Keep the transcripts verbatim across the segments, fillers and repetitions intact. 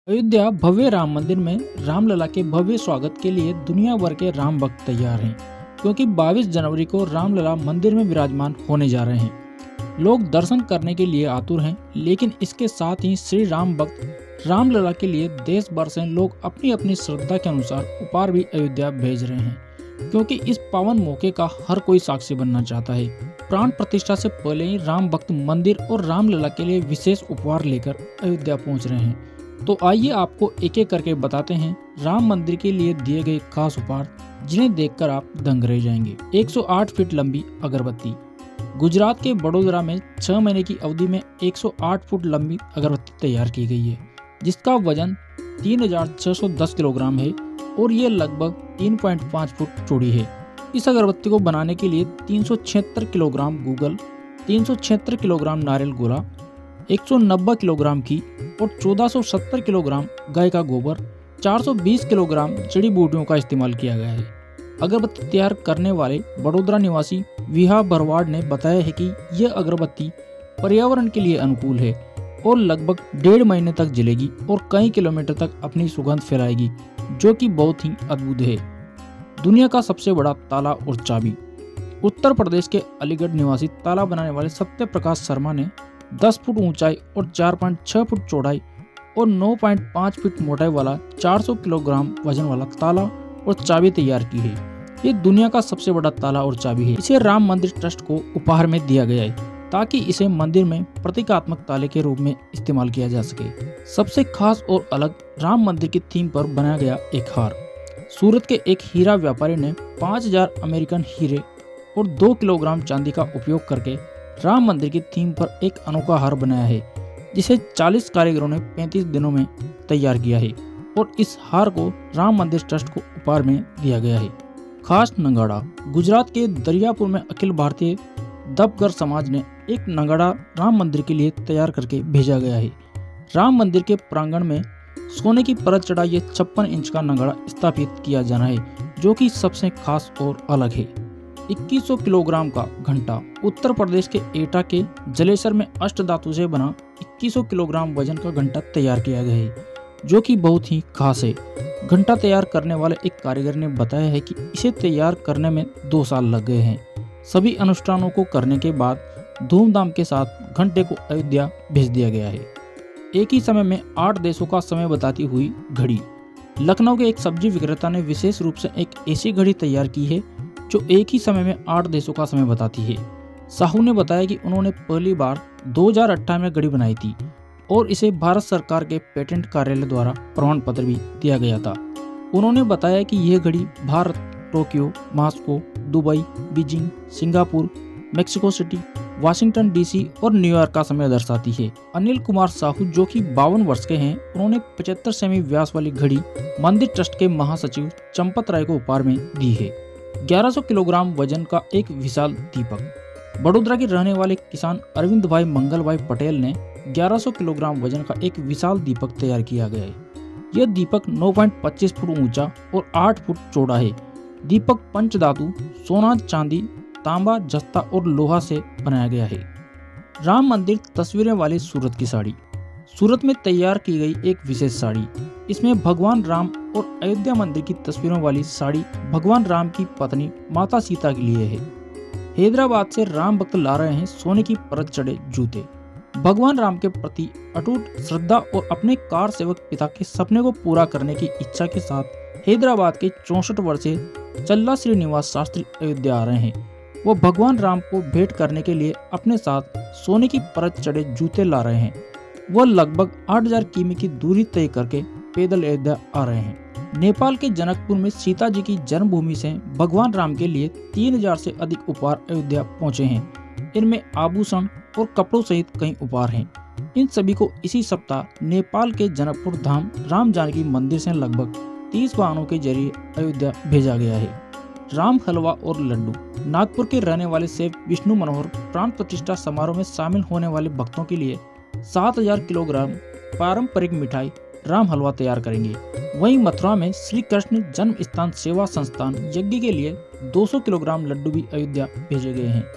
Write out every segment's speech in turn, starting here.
अयोध्या भव्य राम मंदिर में रामलला के भव्य स्वागत के लिए दुनिया भर के राम भक्त तैयार हैं, क्योंकि बाईस जनवरी को रामलला मंदिर में विराजमान होने जा रहे हैं। लोग दर्शन करने के लिए आतुर हैं, लेकिन इसके साथ ही श्री राम भक्त रामलला के लिए देश भर से लोग अपनी अपनी श्रद्धा के अनुसार उपहार भी अयोध्या भेज रहे हैं, क्योंकि इस पावन मौके का हर कोई साक्षी बनना चाहता है। प्राण प्रतिष्ठा से पहले ही राम भक्त मंदिर और रामलला के लिए विशेष उपहार लेकर अयोध्या पहुंच रहे हैं। तो आइए आपको एक एक करके बताते हैं राम मंदिर के लिए दिए गए खास उपहार, जिन्हें देखकर आप दंग रह जाएंगे। एक सौ आठ फीट लंबी अगरबत्ती। गुजरात के बड़ोदरा में छह महीने की अवधि में एक सौ आठ फुट लंबी अगरबत्ती तैयार की गई है, जिसका वजन तीन हजार छह सौ दस किलोग्राम है और ये लगभग तीन पॉइंट पाँच फुट चौड़ी है। इस अगरबत्ती को बनाने के लिए तीन सौ छिहत्तर किलोग्राम गूगल, तीन सौ छिहत्तर किलोग्राम नारियल गोला, एक सौ नब्बे किलोग्राम घी और चौदह सौ सत्तर किलोग्राम गाय का गोबर, चार सौ बीस किलोग्राम जड़ी बूटियों का इस्तेमाल किया गया है। अगरबत्ती तैयार करने वाले बड़ोदरा निवासी विहा भरवाड़ ने बताया है कि यह अगरबत्ती पर्यावरण के लिए अनुकूल है और लगभग डेढ़ महीने तक जलेगी और कई किलोमीटर तक अपनी सुगंध फैलाएगी, जो कि बहुत ही अद्भुत है। दुनिया का सबसे बड़ा ताला और चाबी। उत्तर प्रदेश के अलीगढ़ निवासी ताला बनाने वाले सत्य प्रकाश शर्मा ने दस फुट ऊंचाई और चार पॉइंट छह फुट चौड़ाई और नौ पॉइंट पाँच फीट मोटाई वाला चार सौ किलोग्राम वजन वाला ताला और चाबी तैयार की है। ये दुनिया का सबसे बड़ा ताला और चाबी है। इसे राम मंदिर ट्रस्ट को उपहार में दिया गया है, ताकि इसे मंदिर में प्रतीकात्मक ताले के रूप में इस्तेमाल किया जा सके। सबसे खास और अलग राम मंदिर की थीम पर बनाया गया एक हार। सूरत के एक हीरा व्यापारी ने पाँच हजार अमेरिकन हीरे और दो किलोग्राम चांदी का उपयोग करके राम मंदिर की थीम पर एक अनोखा हार बनाया है, जिसे चालीस कारीगरों ने पैंतीस दिनों में तैयार किया है और इस हार को राम मंदिर ट्रस्ट को उपहार में दिया गया है। खास नंगाड़ा। गुजरात के दरियापुर में अखिल भारतीय दबगर समाज ने एक नंगाड़ा राम मंदिर के लिए तैयार करके भेजा गया है। राम मंदिर के प्रांगण में सोने की परत चढ़ा ये छप्पन इंच का नंगाड़ा स्थापित किया जाना है, जो कि सबसे खास और अलग है। इक्कीस सौ किलोग्राम का घंटा। उत्तर प्रदेश के एटा के जलेसर में अष्ट धातु से बना इक्कीस सौ किलोग्राम वजन का घंटा तैयार किया गया है, जो कि बहुत ही खास है। घंटा तैयार करने वाले एक कारीगर ने बताया है कि इसे तैयार करने में दो साल लग गए हैं। सभी अनुष्ठानों को करने के बाद धूमधाम के साथ घंटे को अयोध्या भेज दिया गया है। एक ही समय में आठ देशों का समय बताती हुई घड़ी। लखनऊ के एक सब्जी विक्रेता ने विशेष रूप से एक ऐसी घड़ी तैयार की है जो एक ही समय में आठ देशों का समय बताती है। साहू ने बताया कि उन्होंने पहली बार दो हजार अठारह में घड़ी बनाई थी और इसे भारत सरकार के पेटेंट कार्यालय द्वारा प्रमाण पत्र भी दिया गया था। उन्होंने बताया कि यह घड़ी Bharat, Tokyo, Moscow, Dubai, Beijing, Singapore, Mexico City, Washington DC और न्यूयॉर्क का समय दर्शाती है। अनिल कुमार साहू, जो कि बावन वर्ष के हैं, उन्होंने पचहत्तर सेमी व्यास वाली घड़ी मंदिर ट्रस्ट के महासचिव चंपत राय को उपहार में दी है। ग्यारह सौ किलोग्राम वजन का एक विशाल दीपक। बड़ोदरा के रहने वाले किसान अरविंद भाई मंगल भाई पटेल ने ग्यारह सौ किलोग्राम वजन का एक विशाल दीपक तैयार किया गया है। यह दीपक नौ पॉइंट पच्चीस फुट ऊंचा और आठ फुट चौड़ा है। दीपक पंचधातु, सोना, चांदी, तांबा, जस्ता और लोहा से बनाया गया है। राम मंदिर तस्वीरें वाली सूरत की साड़ी। सूरत में तैयार की गई एक विशेष साड़ी। इसमें भगवान राम और अयोध्या मंदिर की तस्वीरों वाली साड़ी भगवान राम की पत्नी माता सीता के लिए है। हैदराबाद से राम भक्त ला रहे हैं सोने की परत चढ़े जूते। भगवान राम के प्रति अटूट श्रद्धा और अपने कार सेवक पिता के सपने को पूरा करने की इच्छा के साथ हैदराबाद के चौसठ वर्षीय चल्ला श्रीनिवास शास्त्री अयोध्या आ रहे हैं। वो भगवान राम को भेंट करने के लिए अपने साथ सोने की परत चढ़े जूते ला रहे हैं। वह लगभग आठ हजार किमी की दूरी तय करके पैदल अयोध्या आ रहे हैं। नेपाल के जनकपुर में सीता जी की जन्मभूमि से भगवान राम के लिए तीन हजार से अधिक उपहार अयोध्या पहुंचे हैं। इनमें आभूषण और कपड़ों सहित कई उपहार हैं। इन सभी को इसी सप्ताह नेपाल के जनकपुर धाम राम जानकी मंदिर से लगभग तीस वाहनों के जरिए अयोध्या भेजा गया है। राम हलवा और लड्डू। नागपुर के रहने वाले सेठ विष्णु मनोहर प्राण प्रतिष्ठा समारोह में शामिल होने वाले भक्तों के लिए सात हजार किलोग्राम पारंपरिक मिठाई राम हलवा तैयार करेंगे। वहीं मथुरा में श्री कृष्ण जन्म स्थान सेवा संस्थान यज्ञ के लिए दो सौ किलोग्राम लड्डू भी अयोध्या भेजे गए हैं।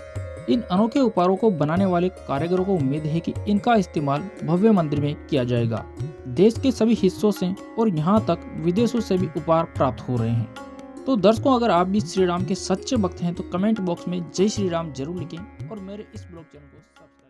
इन अनोखे उपहारों को बनाने वाले कारीगरों को उम्मीद है कि इनका इस्तेमाल भव्य मंदिर में किया जाएगा। देश के सभी हिस्सों से और यहाँ तक विदेशों से भी उपहार प्राप्त हो रहे हैं। तो दर्शकों, अगर आप भी श्री राम के सच्चे भक्त हैं तो कमेंट बॉक्स में जय श्री राम जरूर लिखें और मेरे इस ब्लॉग चैनल को सब्सक्राइब